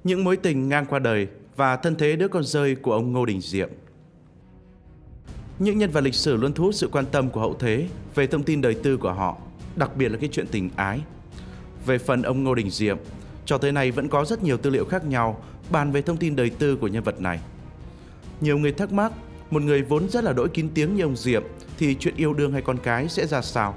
Những mối tình ngang qua đời và thân thế đứa con rơi của ông Ngô Đình Diệm. Những nhân vật lịch sử luôn thu hút sự quan tâm của hậu thế về thông tin đời tư của họ, đặc biệt là cái chuyện tình ái. Về phần ông Ngô Đình Diệm, cho tới nay vẫn có rất nhiều tư liệu khác nhau bàn về thông tin đời tư của nhân vật này. Nhiều người thắc mắc, một người vốn rất là đỗi kín tiếng như ông Diệm thì chuyện yêu đương hay con cái sẽ ra sao?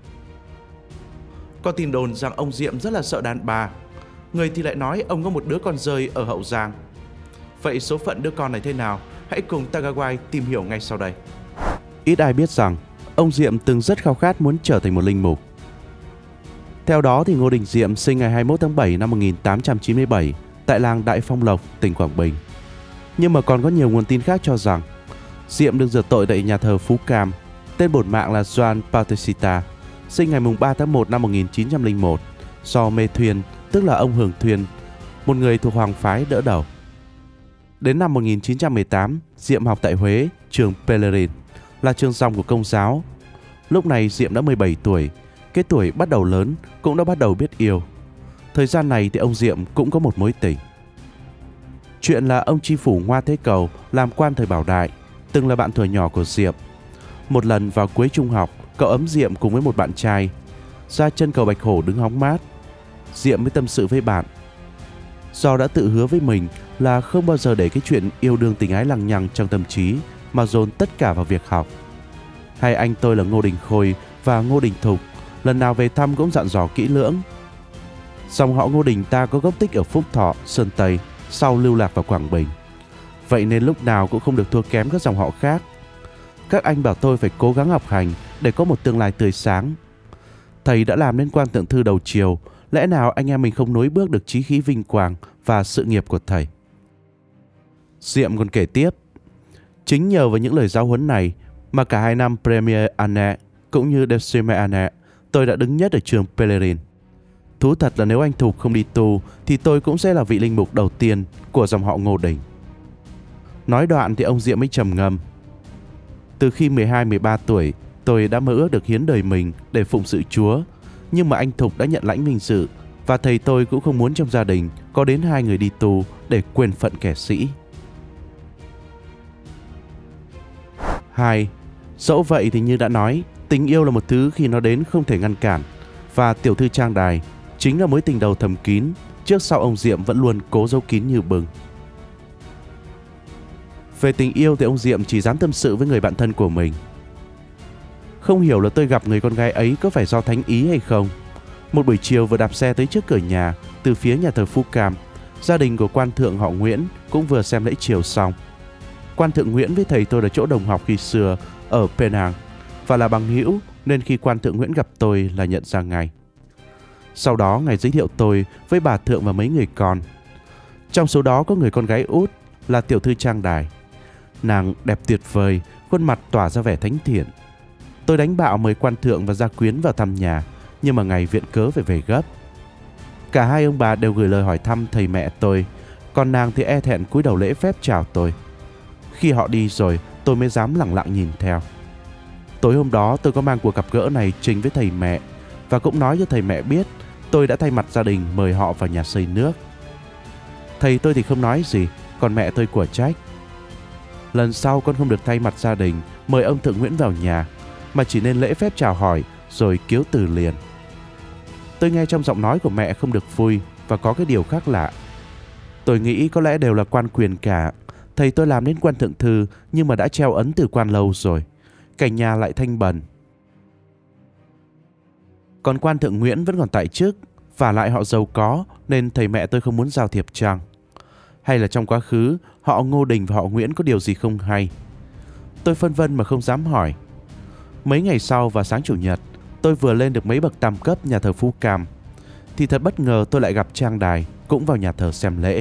Có tin đồn rằng ông Diệm rất là sợ đàn bà, người thì lại nói ông có một đứa con rơi ở Hậu Giang. Vậy số phận đứa con này thế nào? Hãy cùng Tagawai tìm hiểu ngay sau đây. Ít ai biết rằng ông Diệm từng rất khao khát muốn trở thành một linh mục. Theo đó thì Ngô Đình Diệm sinh ngày 21 tháng 7 năm 1897 tại làng Đại Phong Lộc, tỉnh Quảng Bình. Nhưng mà còn có nhiều nguồn tin khác cho rằng Diệm được rửa tội tại nhà thờ Phú Cam, tên bổn mạng là Joan Bautista, sinh ngày 3 tháng 1 năm 1901, do Mê Thuyên, tức là ông Hường Thuyên, một người thuộc Hoàng phái đỡ đầu. Đến năm 1918, Diệm học tại Huế, trường Pellerin, là trường dòng của Công giáo. Lúc này Diệm đã 17 tuổi, cái tuổi bắt đầu lớn cũng đã bắt đầu biết yêu. Thời gian này thì ông Diệm cũng có một mối tình. Chuyện là ông tri phủ Ngoa Thế Cầu làm quan thời Bảo Đại, từng là bạn thuở nhỏ của Diệm. Một lần vào cuối trung học, cậu ấm Diệm cùng với một bạn trai ra chân cầu Bạch Hổ đứng hóng mát. Diệm mới tâm sự với bạn. Do đã tự hứa với mình là không bao giờ để cái chuyện yêu đương tình ái lằng nhằng trong tâm trí mà dồn tất cả vào việc học. Hai anh tôi là Ngô Đình Khôi và Ngô Đình Thục, lần nào về thăm cũng dặn dò kỹ lưỡng. Dòng họ Ngô Đình ta có gốc tích ở Phúc Thọ, Sơn Tây, sau lưu lạc vào Quảng Bình. Vậy nên lúc nào cũng không được thua kém các dòng họ khác. Các anh bảo tôi phải cố gắng học hành để có một tương lai tươi sáng. Thầy đã làm nên quan thượng thư đầu triều, lẽ nào anh em mình không nối bước được chí khí vinh quang và sự nghiệp của thầy? Diệm còn kể tiếp, chính nhờ vào những lời giáo huấn này mà cả 2 năm Premier Année cũng như Deuxième Année tôi đã đứng nhất ở trường Pellerin. Thú thật là nếu anh Thục không đi tu thì tôi cũng sẽ là vị linh mục đầu tiên của dòng họ Ngô Đình. Nói đoạn thì ông Diệm mới trầm ngâm. Từ khi 12-13 tuổi, tôi đã mơ ước được hiến đời mình để phụng sự Chúa, nhưng mà anh Thục đã nhận lãnh minh sự và thầy tôi cũng không muốn trong gia đình có đến 2 người đi tù để quên phận kẻ sĩ. 2. Dẫu vậy thì như đã nói, tình yêu là một thứ khi nó đến không thể ngăn cản, và tiểu thư Trang Đài chính là mối tình đầu thầm kín, trước sau ông Diệm vẫn luôn cố giấu kín như bưng. Về tình yêu thì ông Diệm chỉ dám tâm sự với người bạn thân của mình. Không hiểu là tôi gặp người con gái ấy có phải do thánh ý hay không. Một buổi chiều vừa đạp xe tới trước cửa nhà, từ phía nhà thờ Phú Cam, gia đình của quan thượng họ Nguyễn cũng vừa xem lễ chiều xong. Quan thượng Nguyễn với thầy tôi là chỗ đồng học khi xưa ở Penang và là bằng hữu, nên khi quan thượng Nguyễn gặp tôi là nhận ra ngay. Sau đó ngài giới thiệu tôi với bà thượng và mấy người con. Trong số đó có người con gái út là tiểu thư Trang Đài. Nàng đẹp tuyệt vời, khuôn mặt tỏa ra vẻ thánh thiện. Tôi đánh bạo mời quan thượng và gia quyến vào thăm nhà, nhưng mà ngài viện cớ phải về gấp. Cả hai ông bà đều gửi lời hỏi thăm thầy mẹ tôi, còn nàng thì e thẹn cúi đầu lễ phép chào tôi. Khi họ đi rồi, tôi mới dám lẳng lặng nhìn theo. Tối hôm đó tôi có mang cuộc gặp gỡ này trình với thầy mẹ và cũng nói cho thầy mẹ biết tôi đã thay mặt gia đình mời họ vào nhà xây nước. Thầy tôi thì không nói gì, còn mẹ tôi của trách. Lần sau con không được thay mặt gia đình mời ông thượng Nguyễn vào nhà, mà chỉ nên lễ phép chào hỏi rồi kiếu từ liền. Tôi nghe trong giọng nói của mẹ không được vui và có cái điều khác lạ. Tôi nghĩ có lẽ đều là quan quyền cả. Thầy tôi làm đến quan thượng thư nhưng mà đã treo ấn từ quan lâu rồi. Cảnh nhà lại thanh bần. Còn quan thượng Nguyễn vẫn còn tại chức, và lại họ giàu có nên thầy mẹ tôi không muốn giao thiệp chăng? Hay là trong quá khứ họ Ngô Đình và họ Nguyễn có điều gì không hay? Tôi phân vân mà không dám hỏi. Mấy ngày sau vào sáng chủ nhật, tôi vừa lên được mấy bậc tam cấp nhà thờ Phú Cam thì thật bất ngờ tôi lại gặp Trang Đài cũng vào nhà thờ xem lễ.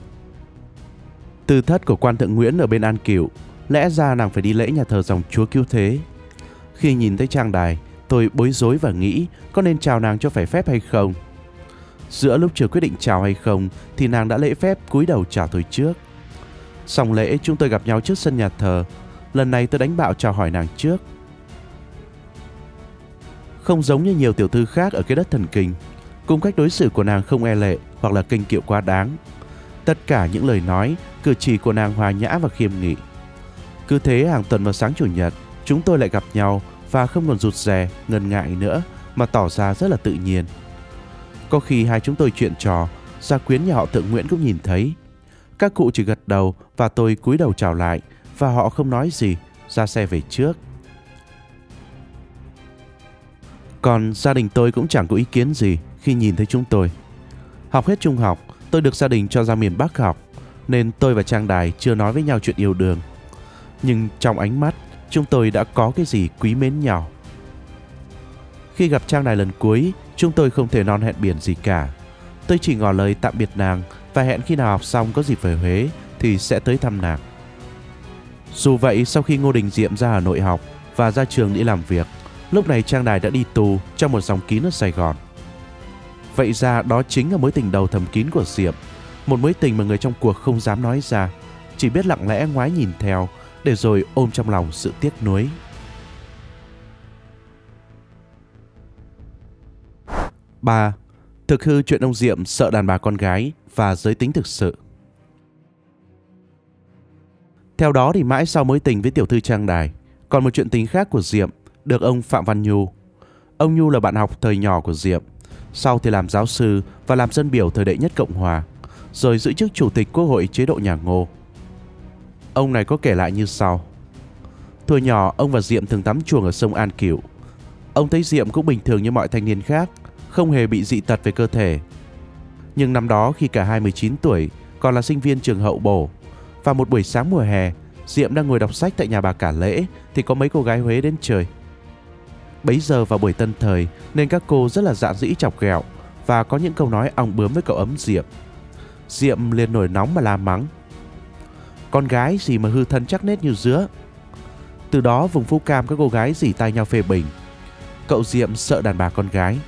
Tư thất của quan thượng Nguyễn ở bên An Cựu, lẽ ra nàng phải đi lễ nhà thờ dòng Chúa Cứu Thế. Khi nhìn thấy Trang Đài, tôi bối rối và nghĩ có nên chào nàng cho phải phép hay không. Giữa lúc chưa quyết định chào hay không thì nàng đã lễ phép cúi đầu chào tôi trước. Xong lễ chúng tôi gặp nhau trước sân nhà thờ. Lần này tôi đánh bạo chào hỏi nàng trước. Không giống như nhiều tiểu thư khác ở cái đất thần kinh, cung cách đối xử của nàng không e lệ hoặc là kênh kiệu quá đáng. Tất cả những lời nói, cử chỉ của nàng hòa nhã và khiêm nghị. Cứ thế hàng tuần vào sáng Chủ nhật, chúng tôi lại gặp nhau và không còn rụt rè, ngần ngại nữa mà tỏ ra rất là tự nhiên. Có khi hai chúng tôi chuyện trò, gia quyến nhà họ Thượng Nguyễn cũng nhìn thấy. Các cụ chỉ gật đầu và tôi cúi đầu chào lại và họ không nói gì, ra xe về trước. Còn gia đình tôi cũng chẳng có ý kiến gì khi nhìn thấy chúng tôi. Học hết trung học, tôi được gia đình cho ra miền Bắc học, nên tôi và Trang Đài chưa nói với nhau chuyện yêu đương. Nhưng trong ánh mắt, chúng tôi đã có cái gì quý mến nhau. Khi gặp Trang Đài lần cuối, chúng tôi không thể non hẹn biển gì cả. Tôi chỉ ngỏ lời tạm biệt nàng và hẹn khi nào học xong có dịp về Huế thì sẽ tới thăm nàng. Dù vậy, sau khi Ngô Đình Diệm ra Hà Nội học và ra trường đi làm việc, lúc này Trang Đài đã đi tù trong một dòng kín ở Sài Gòn. Vậy ra đó chính là mối tình đầu thầm kín của Diệm, một mối tình mà người trong cuộc không dám nói ra, chỉ biết lặng lẽ ngoái nhìn theo để rồi ôm trong lòng sự tiếc nuối. 3. Thực hư chuyện ông Diệm sợ đàn bà con gái và giới tính thực sự. Theo đó thì mãi sau mối tình với tiểu thư Trang Đài, còn một chuyện tình khác của Diệm được ông Phạm Văn Nhu. Ông Nhu là bạn học thời nhỏ của Diệm, sau thì làm giáo sư và làm dân biểu thời đệ nhất Cộng Hòa, rồi giữ chức chủ tịch Quốc hội chế độ nhà Ngô. Ông này có kể lại như sau. Thuở nhỏ, ông và Diệm thường tắm chuồng ở sông An Cựu. Ông thấy Diệm cũng bình thường như mọi thanh niên khác, không hề bị dị tật về cơ thể. Nhưng năm đó khi cả hai 19 tuổi, còn là sinh viên trường Hậu Bổ, và một buổi sáng mùa hè, Diệm đang ngồi đọc sách tại nhà bà Cả Lễ thì có mấy cô gái Huế đến chơi. Bấy giờ vào buổi tân thời nên các cô rất là dạn dĩ chọc ghẹo và có những câu nói ong bướm với cậu ấm Diệm. Diệm liền nổi nóng mà la mắng. Con gái gì mà hư thân chắc nết như dứa. Từ đó vùng Phú Cam các cô gái rỉ tai nhau phê bình. Cậu Diệm sợ đàn bà con gái.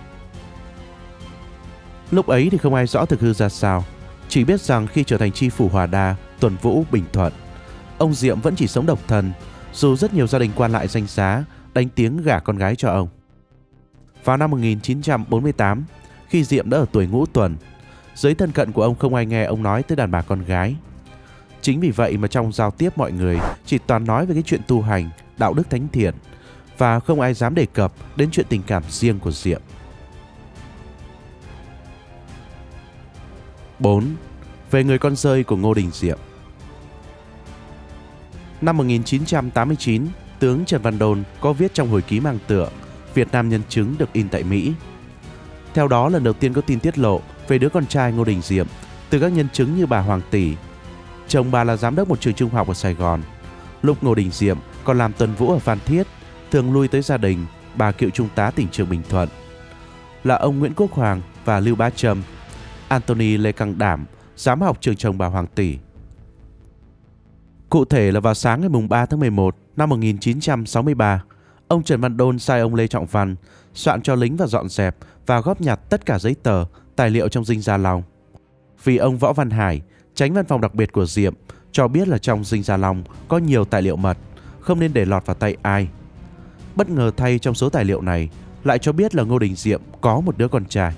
Lúc ấy thì không ai rõ thực hư ra sao, chỉ biết rằng khi trở thành tri phủ Hòa Đa, Tuần Vũ, Bình Thuận, ông Diệm vẫn chỉ sống độc thân, dù rất nhiều gia đình quan lại danh giá đánh tiếng gả con gái cho ông. Vào năm 1948, khi Diệm đã ở tuổi ngũ tuần, giới thân cận của ông không ai nghe ông nói tới đàn bà con gái. Chính vì vậy mà trong giao tiếp mọi người chỉ toàn nói về cái chuyện tu hành, đạo đức thánh thiện, và không ai dám đề cập đến chuyện tình cảm riêng của Diệm. 4. Về người con rơi của Ngô Đình Diệm. Năm 1989, tướng Trần Văn Đôn có viết trong hồi ký mang tựa Việt Nam Nhân Chứng được in tại Mỹ. Theo đó, lần đầu tiên có tin tiết lộ về đứa con trai Ngô Đình Diệm từ các nhân chứng như bà Hoàng Tỷ. Chồng bà là giám đốc một trường trung học ở Sài Gòn. Lúc Ngô Đình Diệm còn làm tuần vũ ở Phan Thiết, thường lui tới gia đình bà cựu trung tá tỉnh trường Bình Thuận là ông Nguyễn Quốc Hoàng và Lưu Bá Trâm, Anthony Lê Căng Đảm, giám học trường chồng bà Hoàng Tỷ. Cụ thể là vào sáng ngày 3 tháng 11 năm 1963, ông Trần Văn Đôn sai ông Lê Trọng Văn soạn cho lính và dọn dẹp và góp nhặt tất cả giấy tờ, tài liệu trong dinh Gia Long. Vì ông Võ Văn Hải, tránh văn phòng đặc biệt của Diệm, cho biết là trong dinh Gia Long có nhiều tài liệu mật, không nên để lọt vào tay ai. Bất ngờ thay, trong số tài liệu này lại cho biết là Ngô Đình Diệm có một đứa con trai.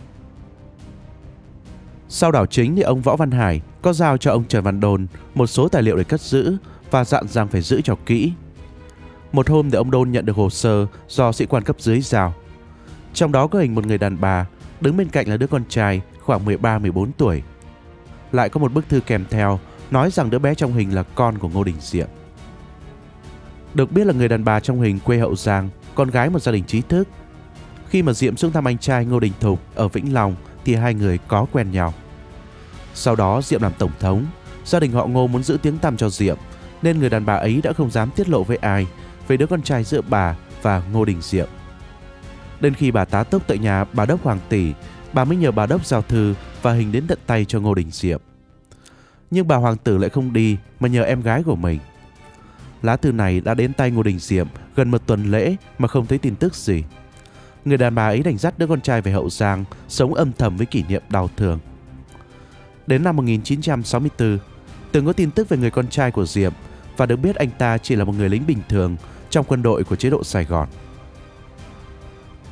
Sau đảo chính thì ông Võ Văn Hải có giao cho ông Trần Văn Đôn một số tài liệu để cất giữ và dặn rằng phải giữ cho kỹ. Một hôm thì ông Đôn nhận được hồ sơ do sĩ quan cấp dưới giao. Trong đó có hình một người đàn bà, đứng bên cạnh là đứa con trai khoảng 13-14 tuổi. Lại có một bức thư kèm theo nói rằng đứa bé trong hình là con của Ngô Đình Diệm. Được biết là người đàn bà trong hình quê Hậu Giang, con gái một gia đình trí thức. Khi mà Diệm xuống thăm anh trai Ngô Đình Thục ở Vĩnh Long thì hai người có quen nhau. Sau đó Diệm làm tổng thống, gia đình họ Ngô muốn giữ tiếng tăm cho Diệm, nên người đàn bà ấy đã không dám tiết lộ với ai về đứa con trai giữa bà và Ngô Đình Diệm. Đến khi bà tá túc tại nhà bà đốc Hoàng Tỷ, bà mới nhờ bà đốc giao thư và hình đến tận tay cho Ngô Đình Diệm. Nhưng bà Hoàng Tử lại không đi mà nhờ em gái của mình. Lá thư này đã đến tay Ngô Đình Diệm gần một tuần lễ mà không thấy tin tức gì. Người đàn bà ấy đành dắt đứa con trai về Hậu Giang, sống âm thầm với kỷ niệm đau thương. Đến năm 1964, từng có tin tức về người con trai của Diệm và được biết anh ta chỉ là một người lính bình thường trong quân đội của chế độ Sài Gòn.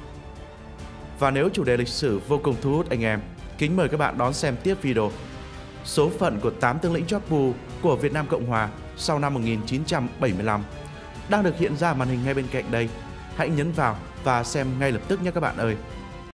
Và nếu chủ đề lịch sử vô cùng thu hút anh em, kính mời các bạn đón xem tiếp video. số phận của 8 tướng lĩnh chóp bu của Việt Nam Cộng Hòa sau năm 1975 đang được hiện ra màn hình ngay bên cạnh đây. Hãy nhấn vào và xem ngay lập tức nhé các bạn ơi.